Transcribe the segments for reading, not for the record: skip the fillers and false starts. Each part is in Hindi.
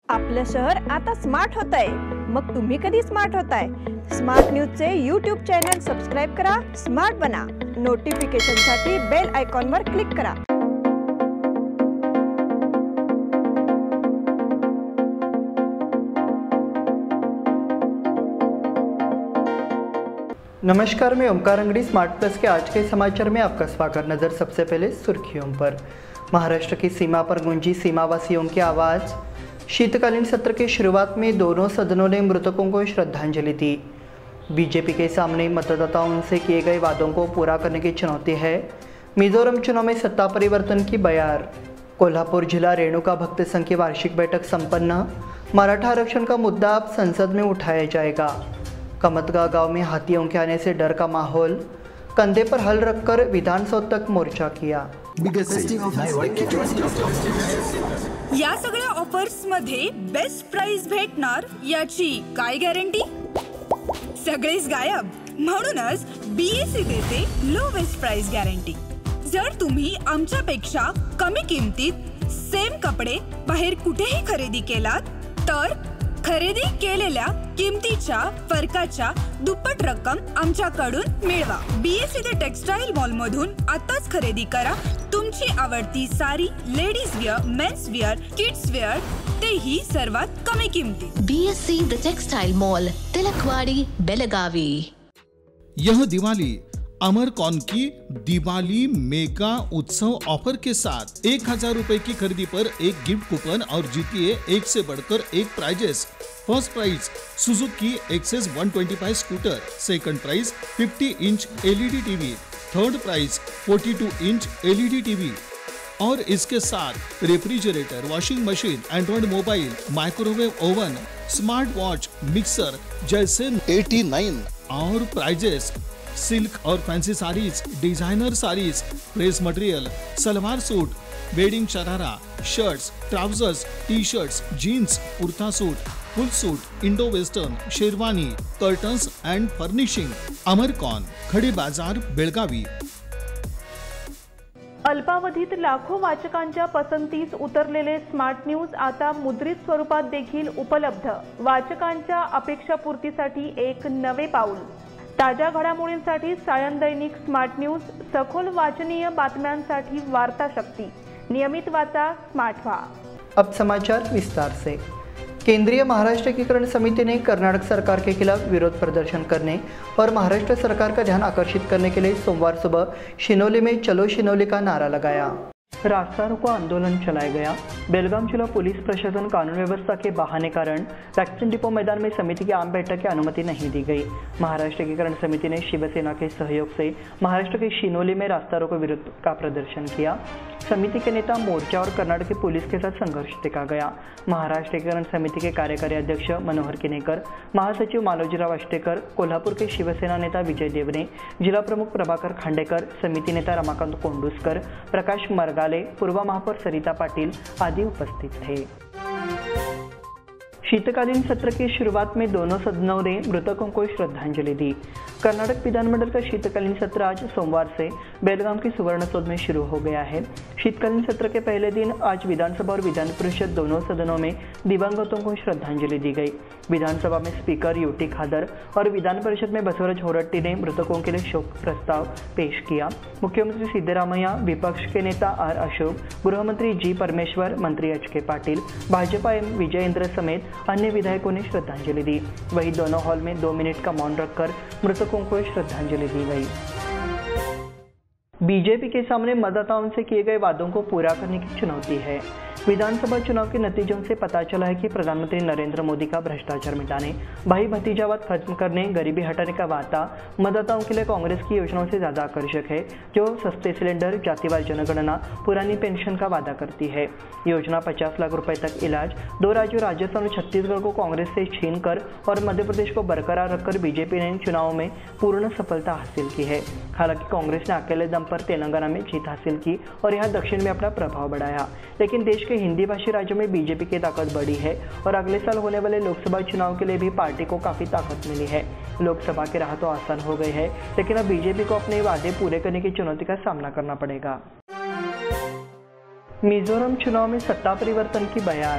आपलं शहर आता स्मार्ट होत आहे। मग तुम्ही कधी स्मार्ट होताय? स्मार्ट न्यूजचे यूट्यूब चॅनल सबस्क्राइब करा, स्मार्ट बना। नोटिफिकेशनसाठी बेल आयकॉनवर क्लिक करा। नमस्कार, मैं ओमकार अंगड़ी स्मार्ट प्लस के आज के समाचार में आपका स्वागत। नजर सबसे पहले सुर्खियों पर। महाराष्ट्र की सीमा पर गूंजी सीमावासियों की आवाज़। शीतकालीन सत्र की शुरुआत में दोनों सदनों ने मृतकों को श्रद्धांजलि दी। बीजेपी के सामने मतदाताओं से किए गए वादों को पूरा करने की चुनौती है। मिजोरम चुनाव में सत्ता परिवर्तन की बयार। कोल्हापुर जिला रेणुका भक्त संघ की वार्षिक बैठक संपन्न। मराठा आरक्षण का मुद्दा अब संसद में उठाया जाएगा। कमतगा गांव में हाथियों के आने से डर का माहौल। कंधे पर हल रखकर विधानसौध तक मोर्चा किया। या सगळ्या ऑफर्स मध्ये बेस्ट प्राइस भेटणार याची काय गॅरंटी? सगळेच गायब। म्हणूनच बीएससी देते लोवेस्ट प्राइस गॅरंटी। जर तुम्ही आमच्यापेक्षा कमी किमतीत सेम कपडे बाहेर कुठेही खरेदी केलात तर खरेदी केलेल्या किमतीच्या फरकाच्या दुप्पट रक्कम आमच्याकडून मिळवा। बीएससी द टेक्सटाईल मॉल मधून आताच खरेदी करा तुमची आवडती sari, ladies wear, men's wear, kids wear, तेही सर्वात कमी किमतीत। BSC the textile mall, Tilakwadi, Belagavi. यह दिवाली अमरकॉन की दिवाली मेगा उत्सव ऑफर के साथ 1000 रुपए की खरीदी पर एक गिफ्ट कूपन और जीतिए एक से बढ़कर एक prizes. First prize Suzuki Access 125 scooter, second prize 50 inch LED TV, third prize 42 inch LED TV और इसके साथ refrigerator, washing machine, Android mobile, microwave oven, smart watch, mixer जैसे 89 और प्राइजेस। सिल्क और fancy saris, designer saris, press material, salwar suit, wedding sharara, shirts, trousers, T shirts, jeans, kurta suit, full suit, Indo western, sherwani, curtains and furnishing. Amarcon, Khadi बाजार, बेळगावी। अल्पावधीत लाखो वाचकांच्या पसंतीस उतरलेले स्मार्ट न्यूज आता मुद्रित स्वरूपात देखील उपलब्ध। वाचकांच्या अपेक्षापूर्तीसाठी एक नवे पाऊल। ताज्या घडामोडींसाठी सायन दैनिक स्मार्ट न्यूज, सखोल वाचनीय बातम्यांसाठी वार्ता शक्ति। नियमित वाचा, स्मार्ट व्हा। अब समाचार विस्तार से। केंद्रीय महाराष्ट्र एकीकरण समिति ने कर्नाटक सरकार के खिलाफ विरोध प्रदर्शन करने और महाराष्ट्र सरकार का ध्यान आकर्षित करने के लिए सोमवार सुबह शिनोली में चलो शिनोली का नारा लगाया। रास्ता रोको आंदोलन चलाया गया। बेलगाम जिला पुलिस प्रशासन कानून व्यवस्था के बहाने कारण वैक्सीन डिपो मैदान में समिति की आम बैठक की अनुमति नहीं दी गई। महाराष्ट्र एकीकरण समिति ने शिवसेना के सहयोग से महाराष्ट्र के शिनोली में रास्ता रोको विरोध का प्रदर्शन किया। समिति के नेता मोर्चा और कर्नाटक की पुलिस के साथ संघर्ष देखा गया। महाराष्ट्र एकीकरण समिति के कार्यकारी अध्यक्ष मनोहर किनेकर, महासचिव मालोजीराव अष्टेकर, कोल्हापुर के शिवसेना नेता विजय देवने, जिला प्रमुख प्रभाकर खांडेकर, समिति नेता रमाकांत कोंडुस्कर, प्रकाश मरगाले, पूर्व महापौर सरिता पाटिल आदि उपस्थित थे। शीतकालीन सत्र की शुरुआत में दोनों सदनों ने मृतकों को श्रद्धांजलि दी। कर्नाटक विधानमंडल का शीतकालीन सत्र आज सोमवार से बेलगाम के सुवर्णसौध में शुरू हो गया है। शीतकालीन सत्र के पहले दिन आज विधानसभा और विधान परिषद दोनों सदनों में दिवंगतों को श्रद्धांजलि दी गई। विधानसभा में स्पीकर यूटी खादर और विधान परिषद में बसवराज होरट्टी ने मृतकों के लिए शोक प्रस्ताव पेश किया। मुख्यमंत्री सिद्धरामैया, विपक्ष के नेता आर अशोक, गृहमंत्री जी परमेश्वर, मंत्री एच के पाटिल, भाजपा एम विजयेंद्र समेत अन्य विधायकों ने श्रद्धांजलि दी। वहीं दोनों हॉल में 2 मिनट का मौन रखकर मृतकों को श्रद्धांजलि दी गई। बीजेपी के सामने मतदाताओं से किए गए वादों को पूरा करने की चुनौती है। विधानसभा चुनाव के नतीजों से पता चला है कि प्रधानमंत्री नरेंद्र मोदी का भ्रष्टाचार मिटाने, भाई भतीजावाद खत्म करने, गरीबी हटाने का वादा मतदाताओं के लिए कांग्रेस की योजनाओं से ज्यादा आकर्षक है, जो सस्ते सिलेंडर, जातिवार जनगणना, पुरानी पेंशन का वादा करती है। योजना 50 लाख रुपए तक इलाज, 2 राज्यों राजस्थान और छत्तीसगढ़ को कांग्रेस से छीन कर और मध्य प्रदेश को बरकरार रखकर बीजेपी ने इन चुनावों में पूर्ण सफलता हासिल की है। हालांकि कांग्रेस ने अकेले दम पर तेलंगाना में जीत हासिल की और यहाँ दक्षिण में अपना प्रभाव बढ़ाया, लेकिन देश के हिंदी भाषी राज्यों में बीजेपी की ताकत बढ़ी है और अगले साल होने वाले लोकसभा चुनाव के लिए भी पार्टी को काफी ताकत मिली है। लोकसभा के राह तो आसान हो गए हैं, लेकिन अब बीजेपी को अपने वादे पूरे करने की चुनौती का सामना करना पड़ेगा। मिजोरम चुनाव में सत्ता परिवर्तन की बयार।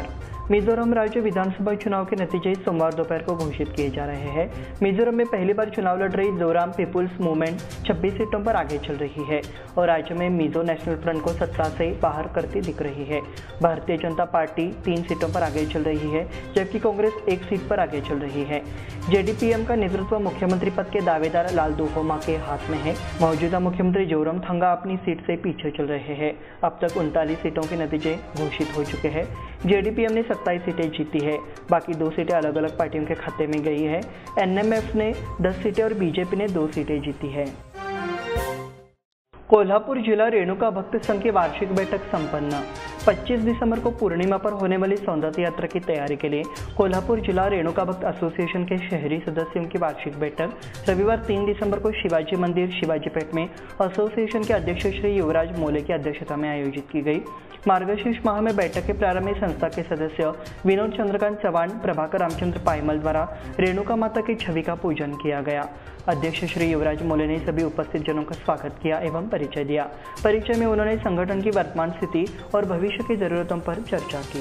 मिजोरम राज्य विधानसभा चुनाव के नतीजे सोमवार दोपहर को घोषित किए जा रहे हैं। मिजोरम में पहली बार चुनाव लड़ रही जोराम पीपुल्स मूवमेंट 26 सीटों पर आगे चल रही है और राज्य में मिजो नेशनल फ्रंट को सत्ता से बाहर करती दिख रही है। भारतीय जनता पार्टी 3 सीटों पर आगे चल रही है, जबकि कांग्रेस 1 सीट पर आगे चल रही है। जेडीपीएम का नेतृत्व मुख्यमंत्री पद के दावेदार लाल दुहोमा के हाथ में है। मौजूदा मुख्यमंत्री जोरामथंगा अपनी सीट से पीछे चल रहे हैं। अब तक 39 सीटों के नतीजे घोषित हो चुके हैं। जेडीपीएम ने 27 सीटें जीती है, बाकी 2 सीटें अलग अलग पार्टियों के खाते में गई है। एनएमएफ ने 10 सीटें और बीजेपी ने 2 सीटें जीती है। कोल्हापुर जिला रेणुका भक्त संघ की वार्षिक बैठक संपन्न। 25 दिसंबर को पूर्णिमा पर होने वाली सौंदर्य यात्रा की तैयारी के लिए कोल्हापुर जिला रेणुका भक्त एसोसिएशन के शहरी सदस्यों की वार्षिक बैठक रविवार 3 दिसंबर को शिवाजी मंदिर शिवाजीपेट में एसोसिएशन के अध्यक्ष श्री युवराज मोले की अध्यक्षता में आयोजित की गई। मार्गशीर्ष माह में बैठक के प्रारंभ में संस्था के सदस्य विनोद चंद्रकांत चौहान, प्रभाकर रामचंद्र पायमल द्वारा रेणुका माता की छवि का पूजन किया गया। अध्यक्ष श्री युवराज मोले ने सभी उपस्थित जनों का स्वागत किया एवं परिचय दिया। परिचय में उन्होंने संगठन की वर्तमान स्थिति और भविष्य की जरूरतों पर चर्चा की।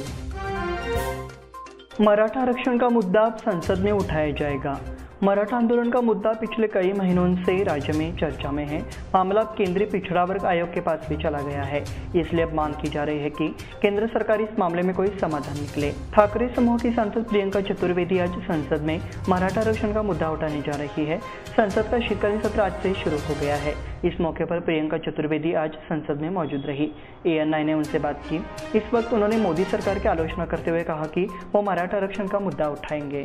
मराठा आरक्षण का मुद्दा अब संसद में उठाया जाएगा। मराठा आंदोलन का मुद्दा पिछले कई महीनों से राज्य में चर्चा में है। मामला अब केंद्रीय पिछड़ा वर्ग आयोग के पास भी चला गया है, इसलिए अब मांग की जा रही है कि केंद्र सरकार इस मामले में कोई समाधान निकले। ठाकरे समूह की सांसद प्रियंका चतुर्वेदी आज संसद में मराठा आरक्षण का मुद्दा उठाने जा रही है। संसद का शीतकालीन सत्र आज से शुरू हो गया है। इस मौके पर प्रियंका चतुर्वेदी आज संसद में मौजूद रही। ANI ने उनसे बात की। इस वक्त उन्होंने मोदी सरकार की आलोचना करते हुए कहा कि वो मराठा आरक्षण का मुद्दा उठाएंगे।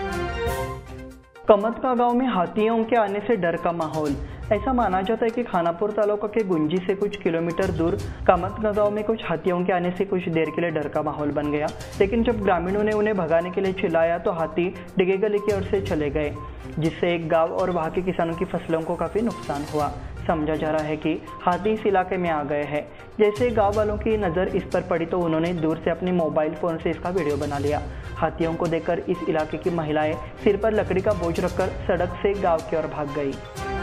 कमतका गांव में हाथियों के आने से डर का माहौल। ऐसा माना जाता है कि खानापुर तालुका के गुंजी से कुछ किलोमीटर दूर कमतका गांव में कुछ हाथियों के आने से कुछ देर के लिए डर का माहौल बन गया, लेकिन जब ग्रामीणों ने उन्हें भगाने के लिए चिल्लाया तो हाथी डिगे गली की ओर से चले गए, जिससे एक गांव और वहां के किसानों की फसलों को काफी नुकसान हुआ। समझा जा रहा है कि हाथी इस इलाके में आ गए हैं। जैसे गांव वालों की नज़र इस पर पड़ी तो उन्होंने दूर से अपने मोबाइल फ़ोन से इसका वीडियो बना लिया। हाथियों को देखकर इस इलाके की महिलाएं सिर पर लकड़ी का बोझ रखकर सड़क से गांव की ओर भाग गई।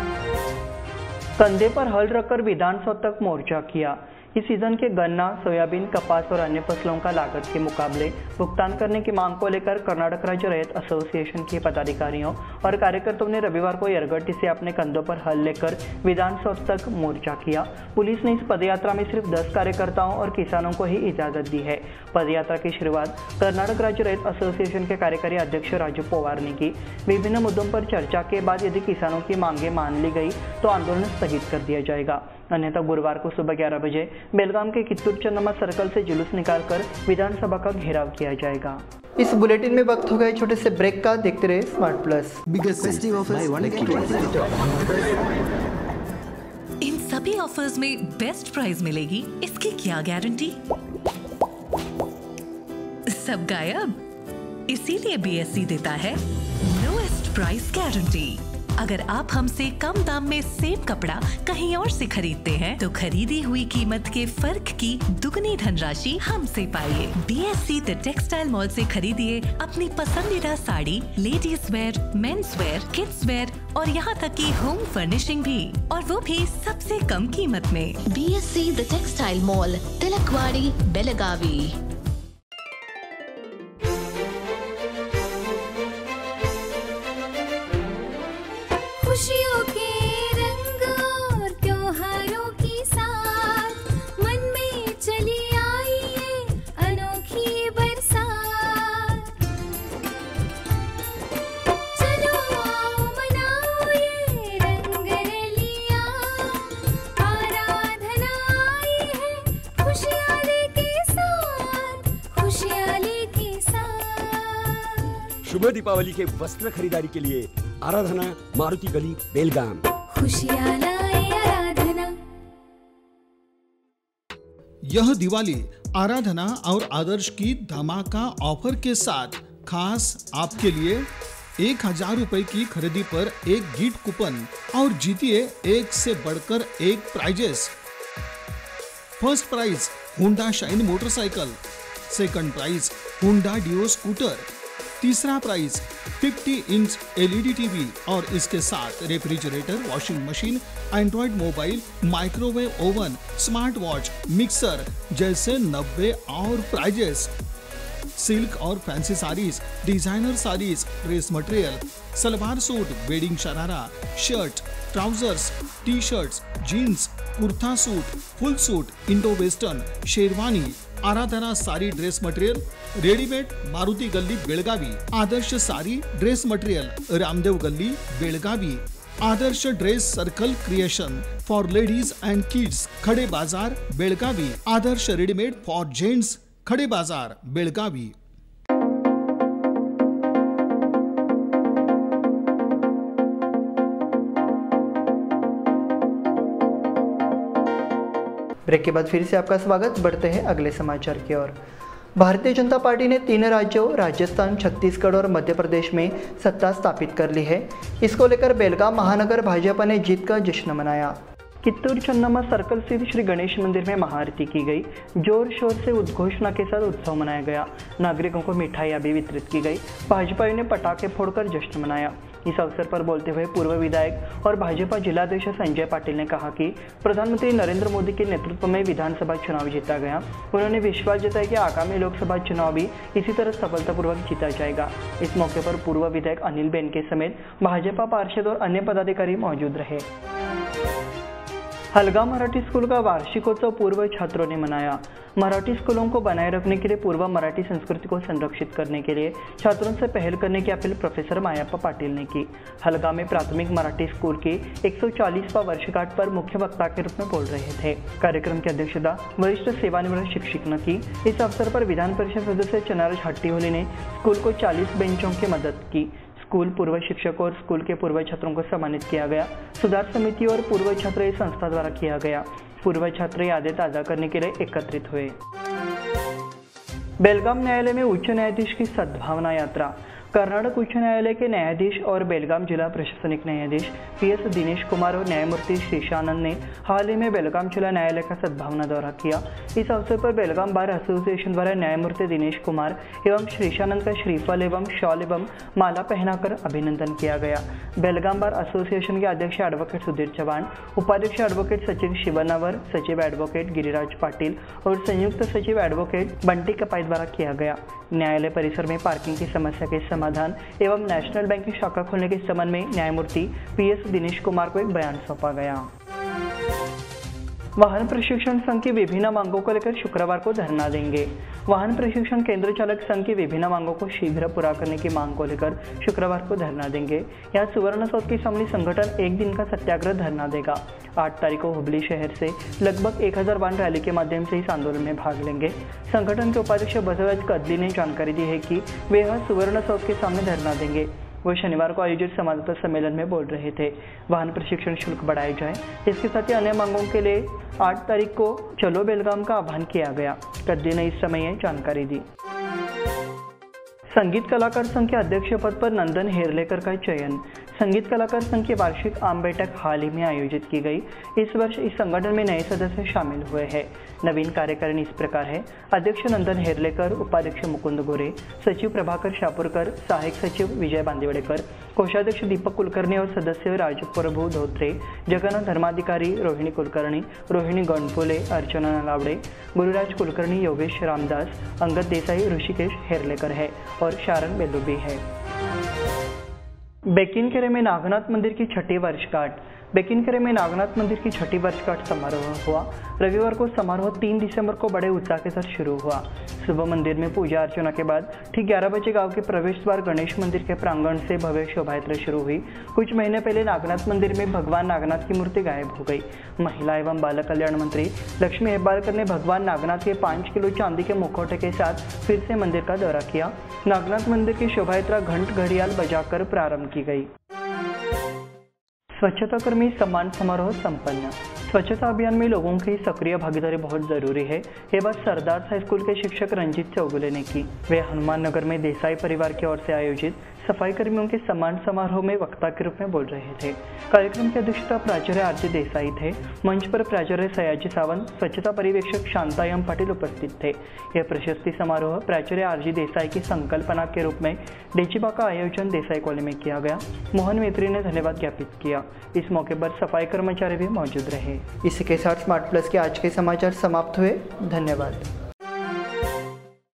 कंधे पर हल रखकर विधानसभा तक मोर्चा किया। इस सीजन के गन्ना, सोयाबीन, कपास और अन्य फसलों का लागत के मुकाबले भुगतान करने की मांग को लेकर कर्नाटक राज्य रैत एसोसिएशन के पदाधिकारियों और कार्यकर्ताओं ने रविवार को यरगट्टी से अपने कंधों पर हल लेकर विधानसभा तक मोर्चा किया। पुलिस ने इस पदयात्रा में सिर्फ 10 कार्यकर्ताओं और किसानों को ही इजाजत दी है। पदयात्रा की शुरुआत कर्नाटक राज्य रैत एसोसिएशन के कार्यकारी अध्यक्ष राजू पवार ने की। विभिन्न मुद्दों पर चर्चा के बाद यदि किसानों की मांगे मान ली गई तो आंदोलन स्थगित कर दिया जाएगा, अन्यथा गुरुवार को सुबह 11 बजे बेलगाम के कित्तूर चन्नम्मा सर्कल से जुलूस निकालकर विधानसभा का घेराव किया जाएगा। इस बुलेटिन में वक्त हो गए छोटे से ब्रेक का। देखते रहे स्मार्ट प्लस। इन सभी ऑफर्स में बेस्ट प्राइस मिलेगी, इसकी क्या गारंटी? सब गायब, इसीलिए BSE देता है लोएस्ट प्राइस गारंटी। अगर आप हमसे कम दाम में सेम कपड़ा कहीं और से खरीदते हैं तो खरीदी हुई कीमत के फर्क की दुगनी धनराशि हमसे पाइए। BSE द टेक्सटाइल मॉल से खरीदिए अपनी पसंदीदा sari, ladies wear, men's wear, kids wear और यहाँ तक की होम फर्निशिंग भी, और वो भी सबसे कम कीमत में। BSE the textile mall, Tilakwadi, Belagavi. खुशियों के रंग और त्योहारों की साथ मन में चली आई है अनोखी बरसात। चलो आओ मनाओ ये रंग रलियां, आराधना आई है खुशियाँ लेके साथ, खुशियाँ लेके साथ। शुभ दीपावली के वस्त्र खरीदारी के लिए आराधना, मारुति गली, बेलगाम। खुशियाँ लाए आराधना। यह दिवाली आराधना और आदर्श की धमाका ऑफर के साथ खास आपके लिए 1000 रुपए की खरीदी पर एक गिफ्ट कूपन और जीतिए एक से बढ़कर एक prizes. First prize Honda Shine motorcycle, second prize Honda Dio scooter, तीसरा प्राइज 50 इंच LED टीवी और इसके साथ refrigerator, washing machine, Android mobile, microwave oven, smart watch, mixer जैसे 90 और प्राइजेस। सिल्क और fancy saris, designer saris, dress material, salwar suit, wedding sharara, shirt, trousers, T shirts, jeans, kurta suit, full suit, Indo western, sherwani, Aradhana sari dress material, readymade, Maruti Galli Belagavi, Adarsh sari dress material, Ramdev Galli Belagavi, Adarsh dress circle creation for ladies and kids, Khade Bazar Belagavi, Adarsh readymade for gents, Khade Bazar Belagavi. Break के बाद फिर से आपका स्वागत। बढ़ते हैं अगले समाचार की ओर। भारतीय जनता पार्टी ने 3 राज्यों राजस्थान, छत्तीसगढ़ और मध्य प्रदेश में सत्ता स्थापित कर ली है। इसको लेकर बेलगाम महानगर भाजपा ने जीत का जश्न मनाया। कित्तूर चन्नम्मा सर्कल स्थित श्री गणेश मंदिर में महाआरती की गई। जोर शोर से उद्घोषणा के साथ उत्सव मनाया गया। नागरिकों को मिठाइयां भी वितरित की गई। भाजपाइयों ने पटाखे फोड़कर जश्न मनाया। इस अवसर पर बोलते हुए पूर्व विधायक और भाजपा जिलाध्यक्ष संजय पाटिल ने कहा कि प्रधानमंत्री नरेंद्र मोदी के नेतृत्व में विधानसभा चुनाव जीता गया। उन्होंने विश्वास जताया कि आगामी लोकसभा चुनाव भी इसी तरह सफलतापूर्वक जीता जाएगा। इस मौके पर पूर्व विधायक अनिल बेनके समेत भाजपा पार्षद और अन्य पदाधिकारी मौजूद रहे। हलगा मराठी स्कूल का वार्षिकोत्सव पूर्व छात्रों ने मनाया। मराठी स्कूलों को बनाए रखने के लिए पूर्व मराठी संस्कृति को संरक्षित करने के लिए छात्रों से पहल करने की अपील प्रोफेसर मायाप्पा पाटिल ने की। हलगा में प्राथमिक मराठी स्कूल की 140वां वर्षगांठ पर मुख्य वक्ता के रूप में बोल रहे थे। कार्यक्रम की अध्यक्षता वरिष्ठ सेवानिवृत्त शिक्षक ने की। इस अवसर पर विधान परिषद सदस्य चनाराज हट्टीहोली ने स्कूल को 40 बेंचों की मदद की। स्कूल पूर्व शिक्षक और स्कूल के पूर्व छात्रों को सम्मानित किया गया। सुधार समिति और पूर्व छात्र इस संस्था द्वारा किया गया। पूर्व छात्र यादें ताज़ा करने के लिए एकत्रित हुए। बेलगाम न्यायालय में उच्च न्यायाधीश की सद्भावना यात्रा। कर्नाटक उच्च न्यायालय के न्यायाधीश और बेलगाम जिला प्रशासनिक न्यायाधीश PS दिनेश कुमार और न्यायमूर्ति श्रीशानंद ने हाल ही में बेलगाम जिला न्यायालय का सद्भावना दौरा किया। इस अवसर पर बेलगाम बार एसोसिएशन द्वारा न्यायमूर्ति दिनेश कुमार एवं श्रीशानंद का श्रीफल एवं शॉल एवं माला पहनाकर अभिनंदन किया गया। बेलगाम बार एसोसिएशन के अध्यक्ष एडवोकेट सुधीर चौहान, उपाध्यक्ष एडवोकेट सचिन शिवनावर, सचिव एडवोकेट गिरिराज पाटिल और संयुक्त सचिव एडवोकेट बंटी कपाई द्वारा किया गया। न्यायालय परिसर में पार्किंग की समस्या के समाधान एवं नेशनल बैंक की शाखा खोलने के संबंध में न्यायमूर्ति PS दिनेश कुमार को एक बयान सौंपा गया। वाहन प्रशिक्षण संघ की विभिन्न मांगों को लेकर शुक्रवार को धरना देंगे। वाहन प्रशिक्षण केंद्र चालक संघ की विभिन्न मांगों को शीघ्र पूरा करने की मांग को लेकर शुक्रवार को धरना देंगे। यहाँ सुवर्ण सौध के सामने संगठन 1 दिन का सत्याग्रह धरना देगा। 8 तारीख को हुबली शहर से लगभग 1000 वाहन रैली के माध्यम से इस आंदोलन में भाग लेंगे। संगठन के उपाध्यक्ष बसवराज कदली ने जानकारी दी है कि वे यह सुवर्ण सौध के सामने धरना देंगे। वो शनिवार को आयोजित संवाददाता सम्मेलन में बोल रहे थे। वाहन प्रशिक्षण शुल्क बढ़ाए जाए, इसके साथ ही अन्य मांगों के लिए 8 तारीख को चलो बेलगाम का आह्वान किया गया। कद्दी ने इस समय जानकारी दी। संगीत कलाकार संघ के अध्यक्ष पद पर नंदन हेरलेकर का चयन। संगीत कलाकार संघ की वार्षिक आम बैठक हाल ही में आयोजित की गई। इस वर्ष इस संगठन में नए सदस्य शामिल हुए हैं। नवीन कार्यकारिणी इस प्रकार है: अध्यक्ष नंदन हेरलेकर, उपाध्यक्ष मुकुंद गोरे, सचिव प्रभाकर शापुरकर, सहायक सचिव विजय बांदिवडेकर, कोषाध्यक्ष दीपक कुलकर्णी और सदस्य राजप्रभू धोत्रे, जगन्नाथ धर्माधिकारी, रोहिणी कुलकर्णी, रोहिणी गणपोले, अर्चना नलावड़े, गुरुराज कुलकर्णी, योगेश रामदास, अंगद देसाई, ऋषिकेश हेरलेकर है और शारन बेलुबी है। बेकिनकेरे में नागनाथ मंदिर की 6ठी वर्षगांठ। बेकिनकेरे में नागनाथ मंदिर की 6ठी वर्षगांठ समारोह हुआ। रविवार को समारोह 3 दिसंबर को बड़े उत्साह के साथ शुरू हुआ। सुबह मंदिर में पूजा अर्चना के बाद ठीक 11 बजे गांव के प्रवेश द्वार गणेश मंदिर के प्रांगण से भव्य शोभा यात्रा शुरू हुई। कुछ महीने पहले नागनाथ मंदिर में भगवान नागनाथ की मूर्ति गायब हो गई। महिला एवं बाल कल्याण मंत्री लक्ष्मी हेब्बारकर ने भगवान नागनाथ के 5 किलो चांदी के मुखौटे के साथ फिर से मंदिर का दौरा किया। नागनाथ मंदिर की शोभा यात्रा घंट घड़ियाल बजाकर प्रारंभ की गई। स्वच्छता कर्मी सम्मान समारोह संपन्न। स्वच्छता अभियान में लोगों की सक्रिय भागीदारी बहुत जरूरी है। ये बात सरदार हाई स्कूल के शिक्षक रंजीत चौगुले ने की। वे हनुमान नगर में देसाई परिवार की ओर से आयोजित सफाई कर्मियों के सम्मान समारोह में वक्ता के रूप में बोल रहे थे। कार्यक्रम की अध्यक्षता प्राचार्य आरती देसाई थे। मंच पर प्राचार्य सयाजी सावंत, स्वच्छता पर्यवेक्षक शांतायम पाटिल उपस्थित थे। यह प्रशस्ति समारोह प्राचार्य आरजी देसाई की संकल्पना के रूप में डेचिबा का आयोजन देसाई कॉलेज में किया गया। मोहन मैत्री ने धन्यवाद ज्ञापित किया। इस मौके पर सफाई कर्मचारी भी मौजूद रहे। इसी के साथ स्मार्ट प्लस के आज के समाचार समाप्त हुए। धन्यवाद।